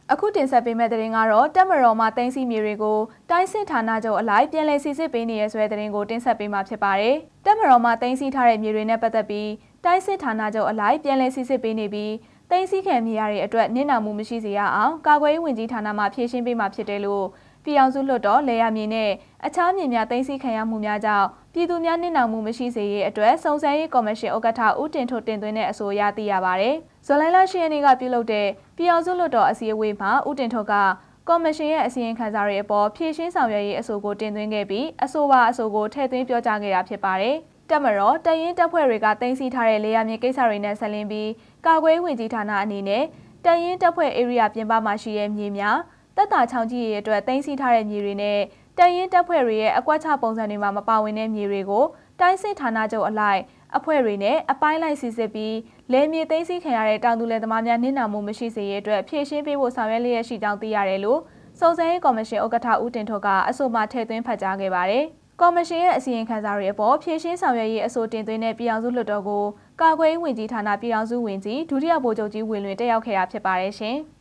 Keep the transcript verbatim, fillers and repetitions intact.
အခုတင်ဆက်ပေးမယ့်သတင်းကတော့တပ်မတော်မှတိုင်းစီမြေတွေကိုတိုင်းစစ်ဌာနချုပ်အလိုက်ပြန်လည်စီစစ်ပေးနေရဆွဲသတင်းကိုတင်ဆက်ပေးမှာဖြစ်ပါတယ်။တပ်မတော်မှတိုင်းစီထားတဲ့မြေတွေနဲ့ပတ်သက်ပြီးတိုင်းစစ်ဌာနချုပ်အလိုက်ပြန်လည်စီစစ်ပေးနေပြီးတိုင်းစီခံမြေရတဲ့အတွက်နစ်နာမှုမရှိစေရအောင်ကာကွယ်ရေးဝန်ကြီးဌာနမှဖြည့်ရှင်းပေးမှာဖြစ်တယ်လို့ပြည်အောင်စုလွှတ်တော်လေယာမြေနဲ့အခြားမြေများတိုင်းစီခံရမှုများကြောင့်ပြည်သူများနစ်နာမှုမရှိစေရေးအတွက်စုံစမ်းရေးကော်မရှင်ဥက္ကဋ္ဌဦးတင်ထွန်းတင်သွင်းတဲ့အဆိုအရသိရပါတယ်။ဇွန်လလ၈ရက်နေ့ကပြုလုပ်တဲ့ပြည်အောင်စုလွှတ်တော်အစည်းအဝေးမှာဦးတင်ထွန်းကကော်မရှင်ရဲ့အစီရင်ခံစာတွေအပေါ်ဖြည့်ရှင်းဆောင်ရွက်ရေးအဆိုကိုတင်သွင်းခဲ့ပြီးအဆိုပါအဆိုကိုထည့်သွင်းပြောကြားခဲ့တာဖြစ်ပါတယ်။တပ်မတော်တရင်တပ်ဖွဲ့တွေကတင်စီထားတဲ့လေယာမြေကိစ္စတွေနဲ့ဆက်လင်းပြီးကာကွယ်ရေးဝန်ကြီးဌာနအနေနဲ့တရင်တပ်ဖွဲ့ဧရိယာပြင်ပမှာရှိတဲ့မြေများတပ်သားချောင်းကြီးရဲ့အတွက်တင်စီထားတဲ့မြေတွေနဲ့တရင်တပ်ဖွဲ့တွေရဲ့အကွက်ချပုံစံတွေမှာမပါဝင်တဲ့မြေတွေကိုတိုင်းစစ်ဌာနချုပ်အလိုက်အဖွဲ့တွေနဲ့အပိုင်းလိုက်စီစစ်ပြီးလေမြေသိမ်းဆည်းခံရတဲ့တောင်သူလယ်သမားများနစ်နာမှုမရှိစေရတဲ့အတွက်ဖြည့်ရှင်းပေးဖို့ဆောင်ရွက်လျက်ရှိကြောင်းသိရတယ်လို့စုံစမ်းရေးကော်မရှင်ဥက္ကဋ္ဌဦးတင်ထွန်းကအဆိုမှထည့်သွင်းဖတ်ကြားခဲ့ပါတယ်။ကော်မရှင်ရဲ့အစီရင်ခံစာတွေအပေါ်ဖြည့်ရှင်းဆောင်ရွက်ရေးအဆိုတင်သွင်းတဲ့ပြည်အောင်စုလွှတ်တော်ကိုကာကွယ်ရေးဝန်ကြီးဌာနပြည်အောင်စုဝန်ကြီးဒုတိယဗိုလ်ချုပ်ကြီးဝင်းလွင်တက်ရောက်ခဲ့တာဖြစ်ပါတယ်ရှင်။